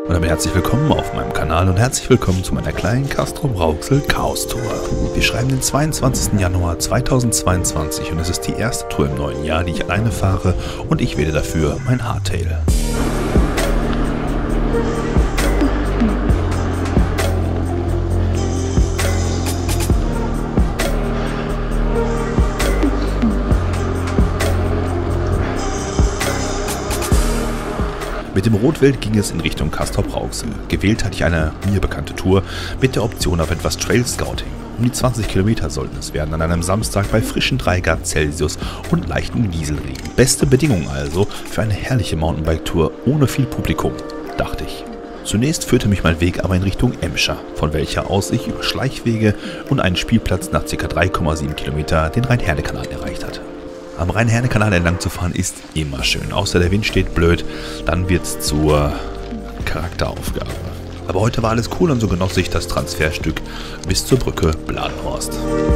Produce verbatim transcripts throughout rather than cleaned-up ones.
Und damit herzlich willkommen auf meinem Kanal und herzlich willkommen zu meiner kleinen Castrop-Rauxel Chaos Tour. Wir schreiben den zweiundzwanzigsten Januar zweitausendzweiundzwanzig und es ist die erste Tour im neuen Jahr, die ich alleine fahre und ich wähle dafür mein Hardtail. Mit dem Rotwild ging es in Richtung Castrop-Rauxel. Gewählt hatte ich eine mir bekannte Tour mit der Option auf etwas Trail Scouting. Um die zwanzig Kilometer sollten es werden an einem Samstag bei frischen drei Grad Celsius und leichten Nieselregen. Beste Bedingungen also für eine herrliche Mountainbike-Tour ohne viel Publikum, dachte ich. Zunächst führte mich mein Weg aber in Richtung Emscher, von welcher aus ich über Schleichwege und einen Spielplatz nach ca. drei Komma sieben Kilometer den Rhein-Herne-Kanal erreicht hatte. Am Rhein-Herne-Kanal entlang zu fahren ist immer schön, außer der Wind steht blöd, dann wird es zur Charakteraufgabe. Aber heute war alles cool und so genoss ich das Transferstück bis zur Brücke Bladenhorst.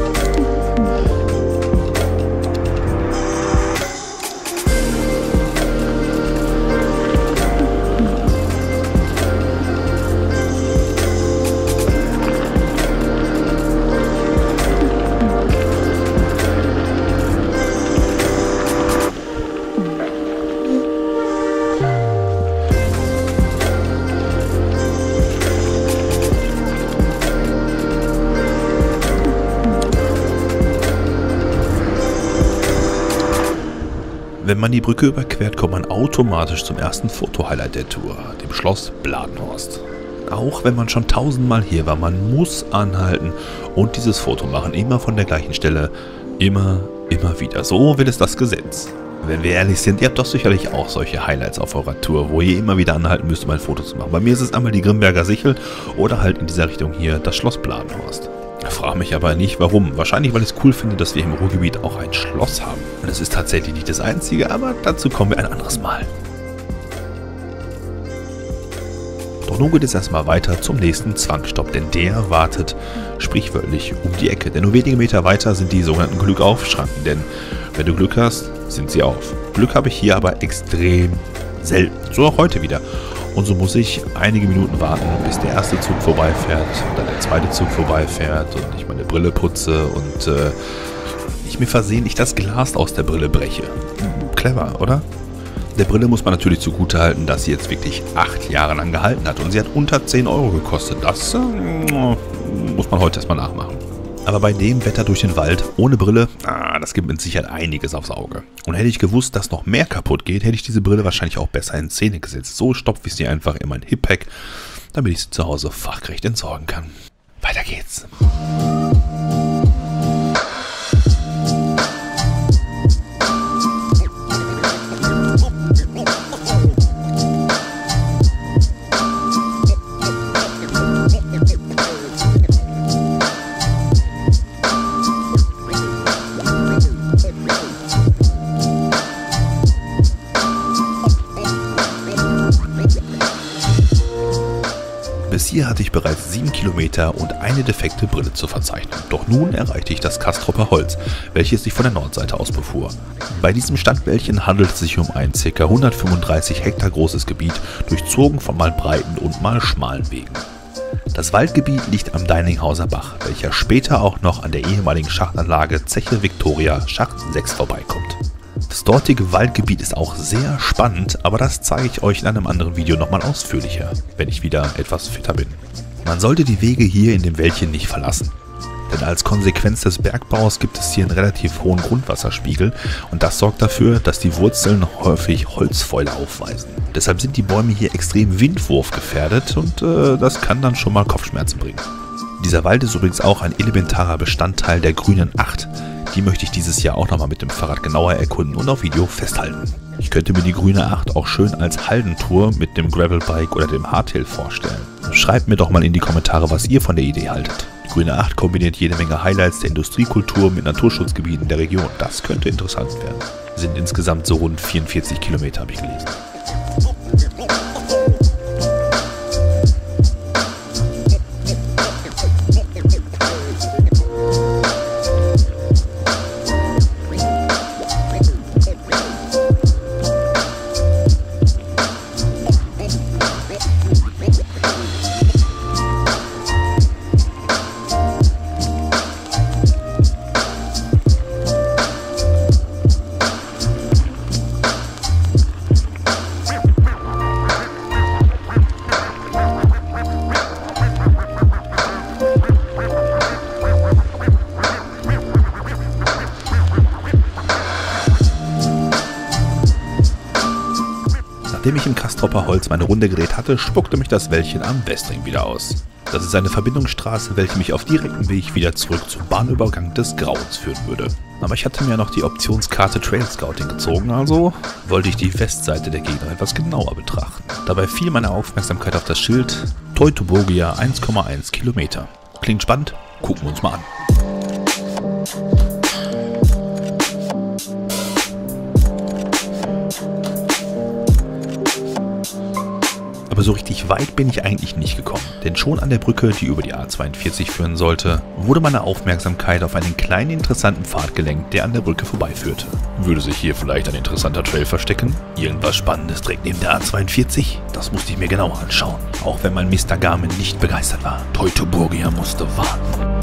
Wenn man die Brücke überquert, kommt man automatisch zum ersten Foto-Highlight der Tour, dem Schloss Bladenhorst. Auch wenn man schon tausendmal hier war, man muss anhalten und dieses Foto machen, immer von der gleichen Stelle, immer, immer wieder. So will es das Gesetz. Wenn wir ehrlich sind, ihr habt doch sicherlich auch solche Highlights auf eurer Tour, wo ihr immer wieder anhalten müsst, um ein Foto zu machen. Bei mir ist es einmal die Grimberger Sichel oder halt in dieser Richtung hier das Schloss Bladenhorst. Ich frage mich aber nicht, warum. Wahrscheinlich, weil ich es cool finde, dass wir im Ruhrgebiet auch ein Schloss haben. Und es ist tatsächlich nicht das einzige, aber dazu kommen wir ein anderes Mal. Doch nun geht es erstmal weiter zum nächsten Zwangsstopp, denn der wartet sprichwörtlich um die Ecke. Denn nur wenige Meter weiter sind die sogenannten Glückauf-Schranken, denn wenn du Glück hast, sind sie auf. Glück habe ich hier aber extrem selten, so auch heute wieder. Und so muss ich einige Minuten warten, bis der erste Zug vorbeifährt und dann der zweite Zug vorbeifährt und ich meine Brille putze und äh, ich mir versehentlich das Glas aus der Brille breche. Clever, oder? Der Brille muss man natürlich zugutehalten, dass sie jetzt wirklich acht Jahre lang gehalten hat und sie hat unter zehn Euro gekostet. Das äh, muss man heute erstmal nachmachen. Aber bei dem Wetter durch den Wald, ohne Brille, ah, das gibt mit Sicherheit einiges aufs Auge. Und hätte ich gewusst, dass noch mehr kaputt geht, hätte ich diese Brille wahrscheinlich auch besser in Szene gesetzt. So stopfe ich sie einfach in mein Hip-Pack, damit ich sie zu Hause fachgerecht entsorgen kann. Weiter geht's. Bis hier hatte ich bereits sieben Kilometer und eine defekte Brille zu verzeichnen. Doch nun erreichte ich das Castropper Holz, welches sich von der Nordseite aus befuhr. Bei diesem Standwäldchen handelt es sich um ein ca. hundertfünfunddreißig Hektar großes Gebiet, durchzogen von mal breiten und mal schmalen Wegen. Das Waldgebiet liegt am Deininghauser Bach, welcher später auch noch an der ehemaligen Schachtanlage Zeche Victoria Schacht sechs vorbeikommt. Das dortige Waldgebiet ist auch sehr spannend, aber das zeige ich euch in einem anderen Video nochmal ausführlicher, wenn ich wieder etwas fitter bin. Man sollte die Wege hier in dem Wäldchen nicht verlassen, denn als Konsequenz des Bergbaus gibt es hier einen relativ hohen Grundwasserspiegel und das sorgt dafür, dass die Wurzeln häufig Holzfäule aufweisen. Deshalb sind die Bäume hier extrem windwurfgefährdet und äh, das kann dann schon mal Kopfschmerzen bringen. Dieser Wald ist übrigens auch ein elementarer Bestandteil der grünen Acht. Die möchte ich dieses Jahr auch nochmal mit dem Fahrrad genauer erkunden und auf Video festhalten. Ich könnte mir die grüne Acht auch schön als Haldentour mit dem Gravelbike oder dem Hardtail vorstellen. Schreibt mir doch mal in die Kommentare, was ihr von der Idee haltet. Die grüne Acht kombiniert jede Menge Highlights der Industriekultur mit Naturschutzgebieten der Region. Das könnte interessant werden. Sind insgesamt so rund vierundvierzig Kilometer, habe ich gelesen. Nachdem ich im Castropper Holz meine Runde gedreht hatte, spuckte mich das Wäldchen am Westring wieder aus. Das ist eine Verbindungsstraße, welche mich auf direktem Weg wieder zurück zum Bahnübergang des Grauens führen würde. Aber ich hatte mir noch die Optionskarte Trail Scouting gezogen, also wollte ich die Westseite der Gegend etwas genauer betrachten. Dabei fiel meine Aufmerksamkeit auf das Schild Teutoburgia eins Komma eins Kilometer. Klingt spannend, gucken wir uns mal an. Aber so richtig weit bin ich eigentlich nicht gekommen, denn schon an der Brücke, die über die A zweiundvierzig führen sollte, wurde meine Aufmerksamkeit auf einen kleinen interessanten Pfad gelenkt, der an der Brücke vorbeiführte. Würde sich hier vielleicht ein interessanter Trail verstecken? Irgendwas Spannendes direkt neben der A zweiundvierzig? Das musste ich mir genauer anschauen, auch wenn mein Mister Garmin nicht begeistert war. Teutoburgia musste warten.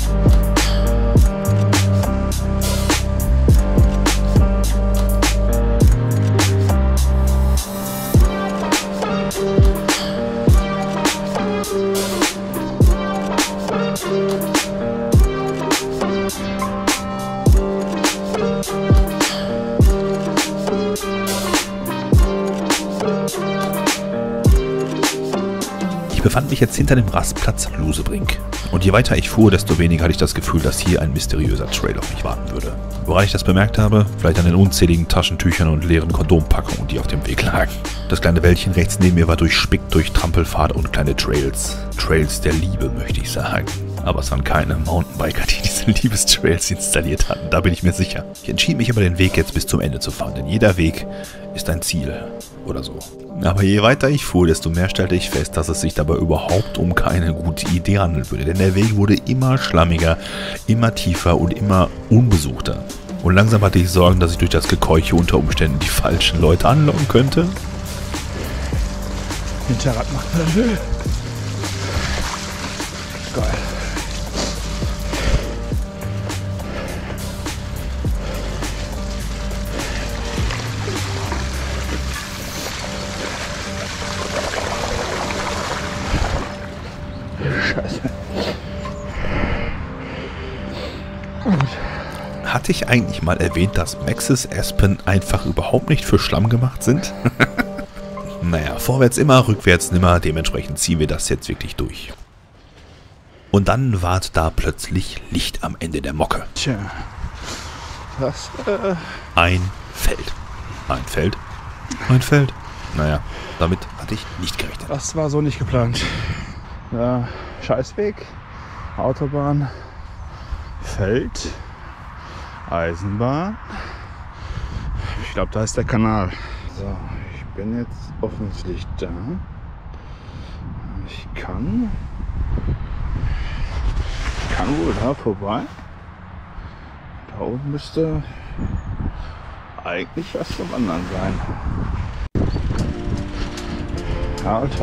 Ich befand mich jetzt hinter dem Rastplatz Lusebrink. Und je weiter ich fuhr, desto weniger hatte ich das Gefühl, dass hier ein mysteriöser Trail auf mich warten würde. Woran ich das bemerkt habe? Vielleicht an den unzähligen Taschentüchern und leeren Kondompackungen, die auf dem Weg lagen. Das kleine Wäldchen rechts neben mir war durchspickt durch Trampelpfade und kleine Trails. Trails der Liebe, möchte ich sagen. Aber es waren keine Mountainbiker, die diese Liebestrails installiert hatten, da bin ich mir sicher. Ich entschied mich aber, den Weg jetzt bis zum Ende zu fahren, denn jeder Weg ist ein Ziel oder so. Aber je weiter ich fuhr, desto mehr stellte ich fest, dass es sich dabei überhaupt um keine gute Idee handeln würde, denn der Weg wurde immer schlammiger, immer tiefer und immer unbesuchter. Und langsam hatte ich Sorgen, dass ich durch das Gekeuche unter Umständen die falschen Leute anlocken könnte. Hinterrad macht man Müll. Geil. Scheiße. Hatte ich eigentlich mal erwähnt, dass Maxis Aspen einfach überhaupt nicht für Schlamm gemacht sind? Naja, vorwärts immer, rückwärts nimmer, dementsprechend ziehen wir das jetzt wirklich durch. Und dann ward da plötzlich Licht am Ende der Mocke. Tja. Was? Äh Ein Feld. Ein Feld? Ein Feld? Naja, damit hatte ich nicht gerechnet. Das war so nicht geplant. Ja, Scheißweg, Autobahn, Feld, Eisenbahn. Ich glaube, da ist der Kanal. So, ich bin jetzt offensichtlich da. Ich kann, kann wohl da vorbei. Da oben müsste eigentlich was zum anderen sein. Alter.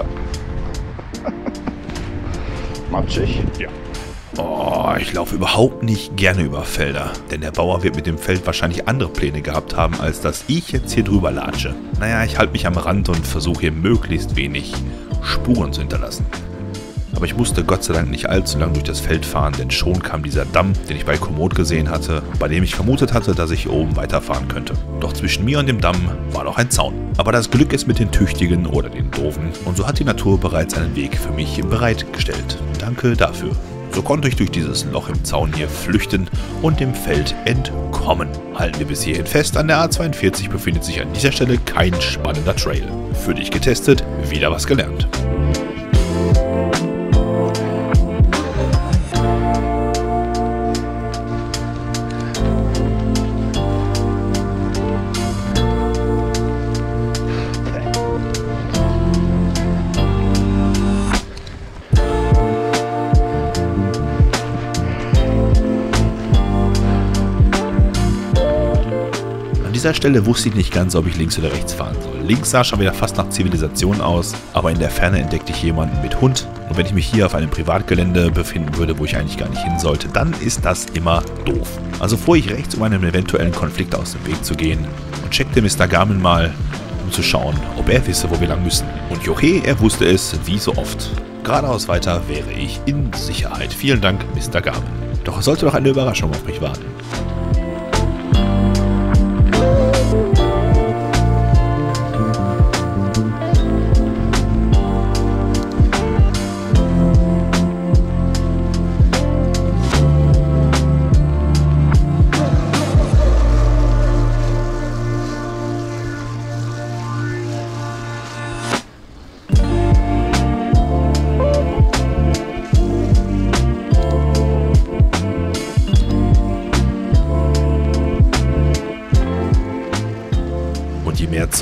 Matschig? Ja. Oh, ich laufe überhaupt nicht gerne über Felder, denn der Bauer wird mit dem Feld wahrscheinlich andere Pläne gehabt haben, als dass ich jetzt hier drüber latsche. Naja, ich halte mich am Rand und versuche hier möglichst wenig Spuren zu hinterlassen. Aber ich musste Gott sei Dank nicht allzu lang durch das Feld fahren, denn schon kam dieser Damm, den ich bei Komoot gesehen hatte, bei dem ich vermutet hatte, dass ich oben weiterfahren könnte. Doch zwischen mir und dem Damm war noch ein Zaun. Aber das Glück ist mit den Tüchtigen oder den Doofen und so hat die Natur bereits einen Weg für mich bereitgestellt. Danke dafür. So konnte ich durch dieses Loch im Zaun hier flüchten und dem Feld entkommen. Halten wir bis hierhin fest, an der A zweiundvierzig befindet sich an dieser Stelle kein spannender Trail. Für dich getestet, wieder was gelernt. An dieser Stelle wusste ich nicht ganz, ob ich links oder rechts fahren soll. Links sah schon wieder fast nach Zivilisation aus, aber in der Ferne entdeckte ich jemanden mit Hund. Und wenn ich mich hier auf einem Privatgelände befinden würde, wo ich eigentlich gar nicht hin sollte, dann ist das immer doof. Also fuhr ich rechts, um einem eventuellen Konflikt aus dem Weg zu gehen und checkte Mister Garmin mal, um zu schauen, ob er wisse, wo wir lang müssen. Und johe, er wusste es, wie so oft. Geradeaus weiter wäre ich in Sicherheit. Vielen Dank, Mister Garmin. Doch es sollte doch eine Überraschung auf mich warten.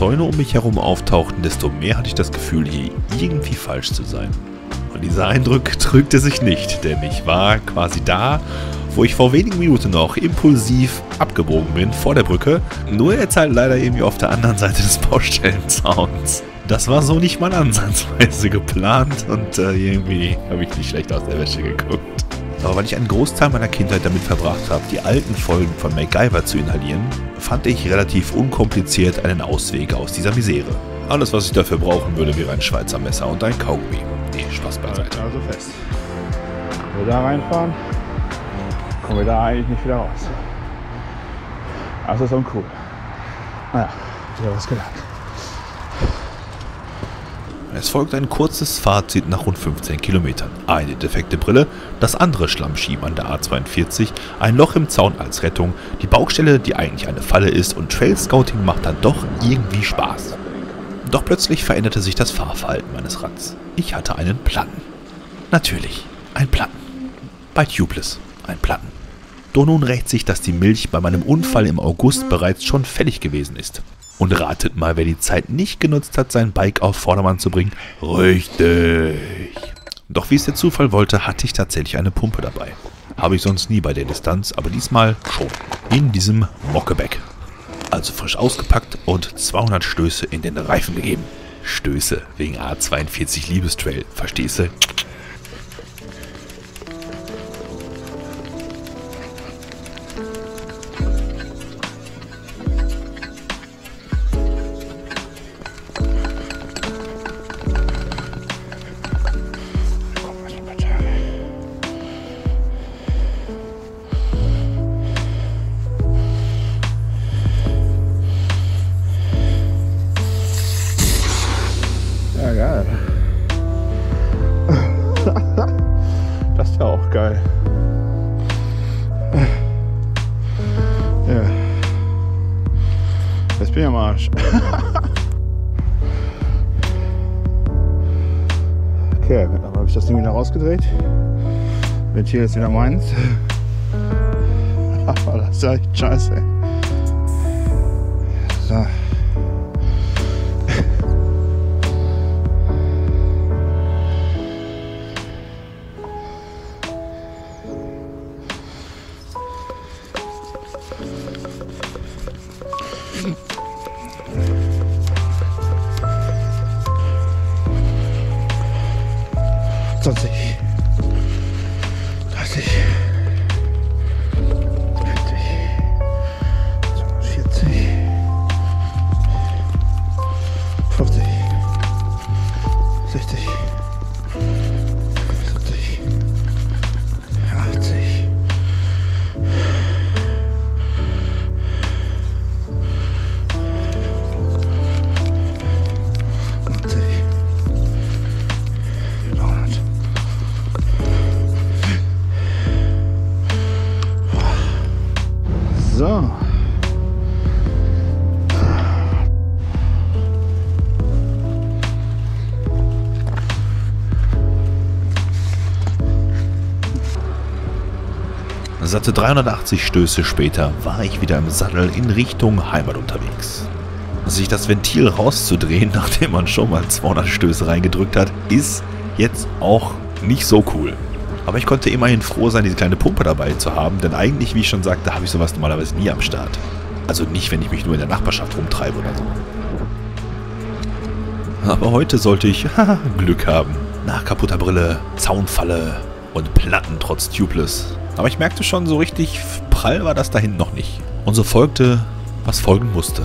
Zäune um mich herum auftauchten, desto mehr hatte ich das Gefühl, hier irgendwie falsch zu sein. Und dieser Eindruck trügte sich nicht, denn ich war quasi da, wo ich vor wenigen Minuten noch impulsiv abgebogen bin vor der Brücke, nur jetzt halt leider irgendwie auf der anderen Seite des Baustellenzauns. Das war so nicht mal ansatzweise geplant und äh, irgendwie habe ich nicht schlecht aus der Wäsche geguckt. Aber weil ich einen Großteil meiner Kindheit damit verbracht habe, die alten Folgen von MacGyver zu inhalieren, fand ich relativ unkompliziert einen Ausweg aus dieser Misere. Alles, was ich dafür brauchen würde, wäre ein Schweizer Messer und ein Kaugummi. Nee, Spaß beiseite. Also fest. Wenn wir da reinfahren, kommen wir da eigentlich nicht wieder raus. Das ist uncool. Naja, wieder was gelernt. Es folgt ein kurzes Fazit nach rund fünfzehn Kilometern. Eine defekte Brille, das andere Schlammschieben an der A zweiundvierzig, ein Loch im Zaun als Rettung, die Baustelle, die eigentlich eine Falle ist, und Trail-Scouting macht dann doch irgendwie Spaß. Doch plötzlich veränderte sich das Fahrverhalten meines Rads. Ich hatte einen Platten. Natürlich, ein Platten. Bei Tubeless, ein Platten. Doch nun rächt sich, dass die Milch bei meinem Unfall im August bereits schon fällig gewesen ist. Und ratet mal, wer die Zeit nicht genutzt hat, sein Bike auf Vordermann zu bringen. Richtig. Doch wie es der Zufall wollte, hatte ich tatsächlich eine Pumpe dabei. Habe ich sonst nie bei der Distanz, aber diesmal schon. In diesem Mockeback. Also frisch ausgepackt und zweihundert Stöße in den Reifen gegeben. Stöße wegen A zweiundvierzig Liebestrail, verstehst du? Ja, geil. Das ist ja auch geil. Ja. Jetzt bin ich am Arsch. Okay, dann habe ich das Ding wieder rausgedreht. Ventil ist wieder meins. Aber das ist ja echt scheiße. So. zwanzig, dreißig, vierzig, fünfzig, sechzig, siebzig, achtzig, neunzig, neunhundert. So. Satte dreihundertachtzig Stöße später war ich wieder im Sattel in Richtung Heimat unterwegs. Sich das Ventil rauszudrehen, nachdem man schon mal zweihundert Stöße reingedrückt hat, ist jetzt auch nicht so cool. Aber ich konnte immerhin froh sein, diese kleine Pumpe dabei zu haben, denn eigentlich, wie ich schon sagte, habe ich sowas normalerweise nie am Start. Also nicht, wenn ich mich nur in der Nachbarschaft rumtreibe oder so. Aber heute sollte ich haha, Glück haben. Nach kaputter Brille, Zaunfalle und Platten trotz Tubeless. Aber ich merkte schon, so richtig prall war das da hinten noch nicht. Und so folgte, was folgen musste.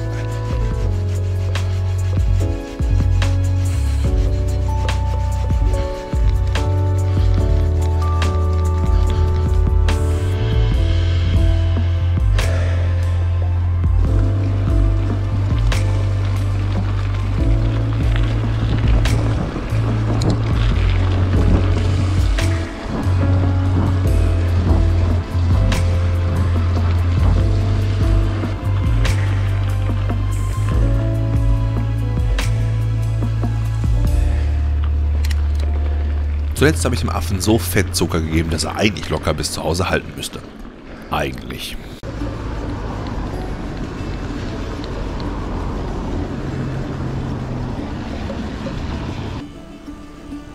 Zuletzt habe ich dem Affen so Fettzucker gegeben, dass er eigentlich locker bis zu Hause halten müsste. Eigentlich.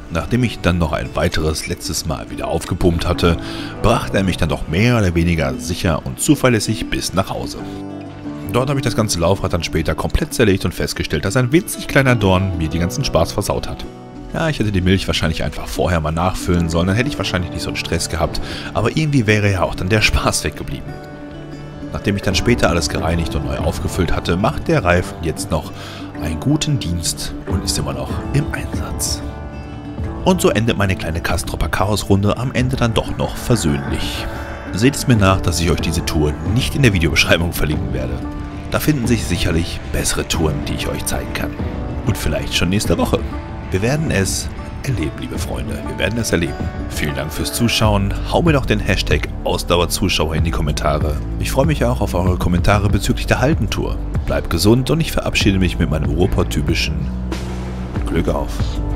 Nachdem ich dann noch ein weiteres letztes Mal wieder aufgepumpt hatte, brachte er mich dann doch mehr oder weniger sicher und zuverlässig bis nach Hause. Dort habe ich das ganze Laufrad dann später komplett zerlegt und festgestellt, dass ein winzig kleiner Dorn mir den ganzen Spaß versaut hat. Ja, ich hätte die Milch wahrscheinlich einfach vorher mal nachfüllen sollen, dann hätte ich wahrscheinlich nicht so einen Stress gehabt, aber irgendwie wäre ja auch dann der Spaß weggeblieben. Nachdem ich dann später alles gereinigt und neu aufgefüllt hatte, macht der Reifen jetzt noch einen guten Dienst und ist immer noch im Einsatz. Und so endet meine kleine Kastropper Chaos-Runde am Ende dann doch noch versöhnlich. Seht es mir nach, dass ich euch diese Tour nicht in der Videobeschreibung verlinken werde. Da finden sich sicherlich bessere Touren, die ich euch zeigen kann. Und vielleicht schon nächste Woche. Wir werden es erleben, liebe Freunde. Wir werden es erleben. Vielen Dank fürs Zuschauen. Hau mir doch den Hashtag Ausdauerzuschauer in die Kommentare. Ich freue mich auch auf eure Kommentare bezüglich der Haldentour. Bleibt gesund und ich verabschiede mich mit meinem Ruhrpott-typischen Glück auf.